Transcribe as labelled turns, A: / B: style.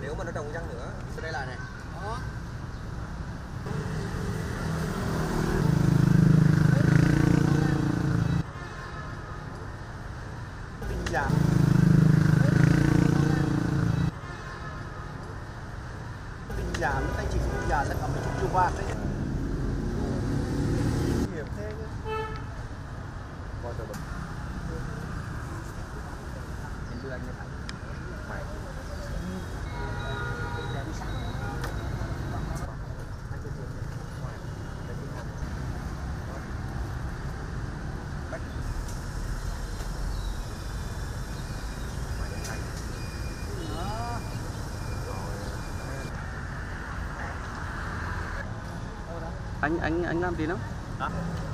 A: nếu mà nó trồng răng nữa sẽ đây lại này. Đó.
B: Giảm. Giảm tay chỉ cũng giảm là cầm một chút chu bạc đấy. Hiểm thế chứ.
A: Coi tôi bật. Em đưa anh như vậy. Mày.
C: Anh làm gì đó?
B: Hả?